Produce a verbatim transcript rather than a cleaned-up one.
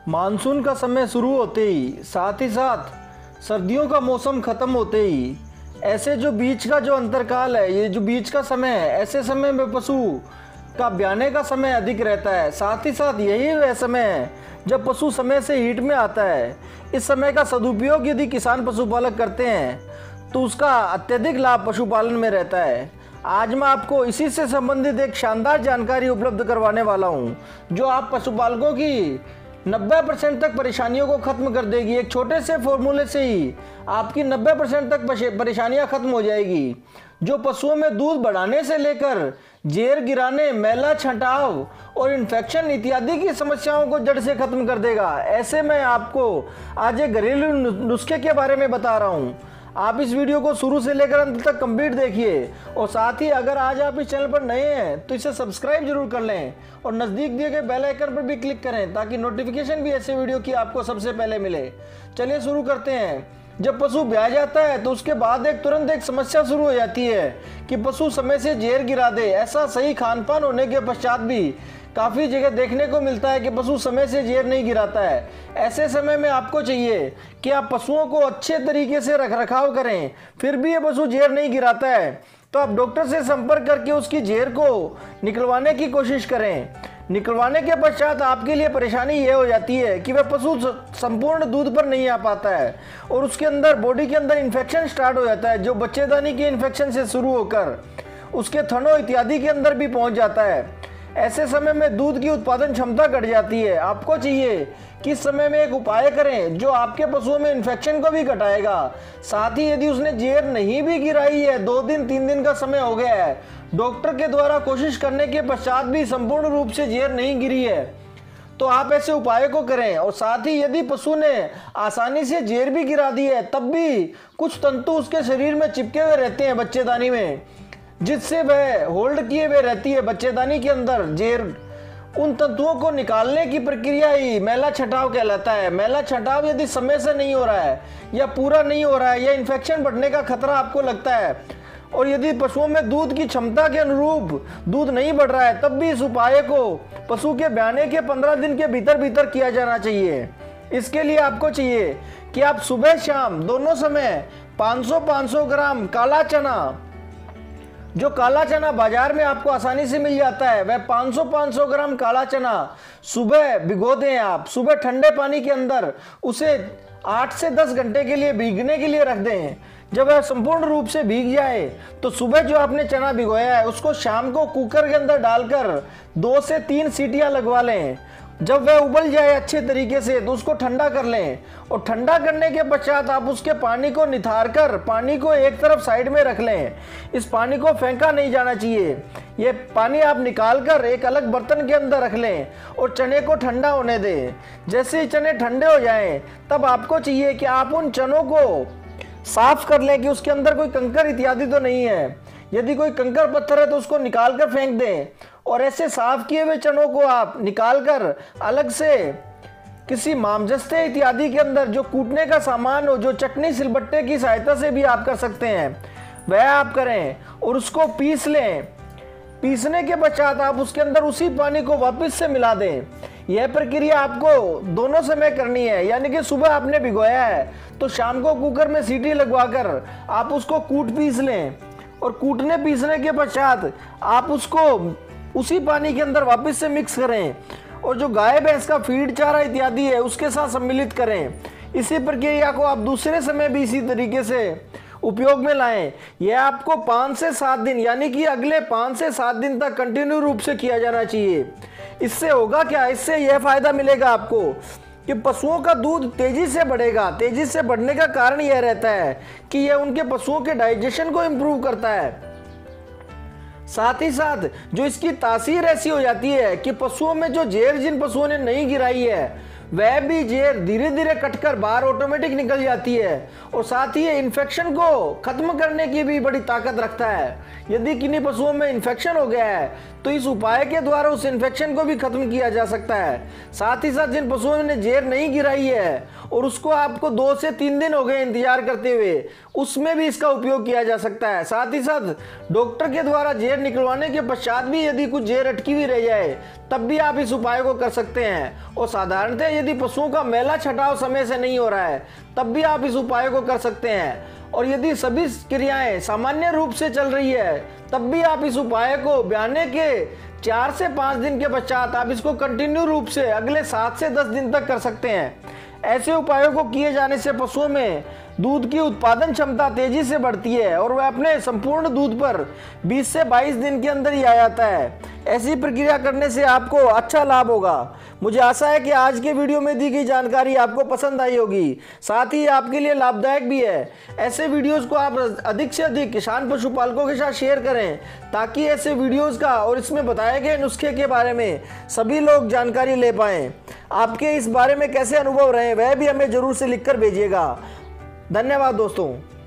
Monsoon का समय शुरू होते ही, साथ ही साथ सर्दियों का मौसम ख़त्म होते ही, ऐसे जो बीच का जो अंतरकाल है, ये जो बीच का समय है, ऐसे समय में पशु का ब्याने का समय अधिक रहता है। साथ ही साथ यही वह समय है जब पशु समय से हीट में आता है। इस समय का सदुपयोग यदि किसान पशुपालक करते हैं तो उसका अत्यधिक लाभ पशुपालन में रहता है। आज मैं आपको इसी से संबंधित एक शानदार जानकारी उपलब्ध करवाने वाला हूं, जो आप पशुपालकों की नब्बे परसेंट तक परेशानियों को खत्म कर देगी। एक छोटे से फॉर्मूले से ही आपकी नब्बे परसेंट तक परेशानियां खत्म हो जाएगी, जो पशुओं में दूध बढ़ाने से लेकर जेर गिराने, मैला छंटाव और इन्फेक्शन इत्यादि की समस्याओं को जड़ से खत्म कर देगा। ऐसे में आपको आज एक घरेलू नुस्खे के बारे में बता रहा हूँ। आप इस वीडियो को शुरू से लेकर अंत तक कंप्लीट देखिए, और साथ ही अगर आज आप इस चैनल पर नए हैं तो इसे सब्सक्राइब जरूर कर लें और नज़दीक दिए गए बेल आइकन पर भी क्लिक करें, ताकि नोटिफिकेशन भी ऐसे वीडियो की आपको सबसे पहले मिले। चलिए शुरू करते हैं। जब पशु ब्याह जाता है तो उसके बाद एक तुरंत एक समस्या शुरू हो जाती है कि पशु समय से जेर गिरा दे। ऐसा सही खान पान होने के पश्चात भी काफ़ी जगह देखने को मिलता है कि पशु समय से जेर नहीं गिराता है। ऐसे समय में आपको चाहिए कि आप पशुओं को अच्छे तरीके से रख रखाव करें, फिर भी ये पशु जेर नहीं गिराता है तो आप डॉक्टर से संपर्क करके उसकी जेर को निकलवाने की कोशिश करें। निकलवाने के पश्चात आपके लिए परेशानी ये हो जाती है कि वह पशु संपूर्ण दूध पर नहीं आ पाता है और उसके अंदर बॉडी के अंदर इन्फेक्शन स्टार्ट हो जाता है, जो बच्चेदानी के इन्फेक्शन से शुरू होकर उसके थनों इत्यादि के अंदर भी पहुंच जाता है। ऐसे समय में दूध की उत्पादन क्षमता घट जाती है। आपको चाहिए कि इस समय में एक उपाय करें जो आपके पशुओं में इन्फेक्शन को भी घटाएगा। साथ ही यदि उसने जेर नहीं भी गिराई है, दो दिन तीन दिन का समय हो गया है, डॉक्टर के द्वारा कोशिश करने के पश्चात भी संपूर्ण रूप से जेर नहीं गिरी है, तो आप ऐसे उपाय को करें। और साथ ही यदि पशु ने आसानी से जेर भी गिरा दी है, तब भी कुछ तंतु उसके शरीर में चिपके हुए रहते हैं बच्चेदानी में, जिससे वह होल्ड किए हुए रहती है बच्चेदानी के अंदर जेर। उन तंतुओं को निकालने की प्रक्रिया ही मैला छंटाव कहलाता है। मैला छंटाव यदि समय से नहीं हो रहा है या पूरा नहीं हो रहा है या इन्फेक्शन बढ़ने का खतरा आपको लगता है, और यदि पशुओं में दूध की क्षमता के अनुरूप दूध नहीं बढ़ रहा है, तब भी इस उपाय को पशु के ब्याने के पंद्रह दिन के भीतर भीतर किया जाना चाहिए। इसके लिए आपको चाहिए कि आप सुबह शाम दोनों समय पाँच सौ पाँच सौ ग्राम काला चना, जो काला चना बाजार में आपको आसानी से मिल जाता है, वह पाँच सौ पाँच सौ ग्राम काला चना सुबह भिगो दें। आप सुबह ठंडे पानी के अंदर उसे आठ से दस घंटे के लिए भीगने के लिए रख दें। जब वह संपूर्ण रूप से भीग जाए तो सुबह जो आपने चना भिगोया है उसको शाम को कुकर के अंदर डालकर दो से तीन सीटियां लगवा लें। जब वह उबल जाए अच्छे तरीके से तो उसको ठंडा कर लें, और ठंडा करने के पश्चात आप उसके पानी को निथार कर पानी को एक तरफ साइड में रख लें। इस पानी को फेंका नहीं जाना चाहिए। ये पानी आप निकाल कर एक अलग बर्तन के अंदर रख लें और चने को ठंडा होने दें। जैसे ही चने ठंडे हो जाएं, तब आपको चाहिए कि आप उन चनों को साफ कर लें कि उसके अंदर कोई कंकर इत्यादि तो नहीं है। यदि कोई कंकर पत्थर है तो उसको निकाल कर फेंक दें, और ऐसे साफ किए हुए चनों को आप निकाल कर अलग से किसी मामजस्ते इत्यादि के अंदर, जो कूटने का सामान हो, जो चटनी सिलबट्टे की सहायता से भी आप कर सकते हैं, वह आप करें और उसको पीस लें। पीसने के पश्चात आप उसके अंदर उसी पानी को वापस से मिला दें। यह प्रक्रिया आपको दोनों समय करनी है, यानी कि सुबह आपने भिगोया है तो शाम को कुकर में सीटी लगवाकर आप उसको कूट पीस लें, और कूटने पीसने के पश्चात आप उसको उसी पानी के अंदर वापस से मिक्स करें, और जो गाय भैंस का फीड चारा इत्यादि है उसके साथ सम्मिलित करें। इसी प्रक्रिया को आप दूसरे समय भी इसी तरीके से उपयोग में लाएं। यह आपको पाँच से सात दिन, यानी कि अगले पाँच से सात दिन तक कंटिन्यू रूप से किया जाना चाहिए। इससे होगा क्या, इससे यह फायदा मिलेगा आपको कि पशुओं का दूध तेजी से बढ़ेगा। तेजी से बढ़ने का कारण यह रहता है कि यह उनके पशुओं के डाइजेशन को इम्प्रूव करता है। साथ ही साथ जो इसकी तासीर ऐसी हो जाती है कि पशुओं में जो जेर जिन पशुओं ने नहीं गिराई है, वह भी जेर धीरे धीरे कटकर बाहर ऑटोमेटिक निकल जाती है, और साथ ही ये इन्फेक्शन को खत्म करने की भी बड़ी ताकत रखता है। यदि किन्हीं पशुओं में इन्फेक्शन हो गया है तो इस उपाय के द्वारा उस इन्फेक्शन को भी खत्म किया जा सकता है। साथ ही साथ जिन पशुओं ने जेर नहीं गिराई है और उसको आपको दो से तीन दिन हो गए इंतजार करते हुए, उसमें भी इसका उपयोग किया जा सकता है। साथ ही साथ डॉक्टर के द्वारा जेर निकलवाने के पश्चात भी यदि कुछ जेर अटकी हुई रह जाए तब भी आप इस उपाय को कर सकते हैं। और साधारणतः यदि पशुओं का मैला छटाव समय से नहीं हो रहा है तब भी आप इस उपाय को कर सकते हैं। और यदि सभी क्रियाएं सामान्य रूप से चल रही है तब भी आप इस उपाय को ब्याने के चार से पाँच दिन के पश्चात आप इसको कंटिन्यू रूप से अगले सात से दस दिन तक कर सकते हैं। ऐसे उपायों को किए जाने से पशुओं में दूध की उत्पादन क्षमता तेजी से बढ़ती है और वह अपने संपूर्ण दूध पर बीस से बाईस दिन के अंदर ही आ जाता है। ऐसी प्रक्रिया करने से आपको अच्छा लाभ होगा। मुझे आशा है कि आज के वीडियो में दी गई जानकारी आपको पसंद आई होगी, साथ ही आपके लिए लाभदायक भी है। ऐसे वीडियोस को आप अधिक से अधिक किसान पशुपालकों के साथ शेयर करें ताकि ऐसे वीडियोस का और इसमें बताए गए नुस्खे के बारे में सभी लोग जानकारी ले पाएँ। आपके इस बारे में कैसे अनुभव रहे वह भी हमें जरूर से लिखकर भेजिएगा। धन्यवाद दोस्तों।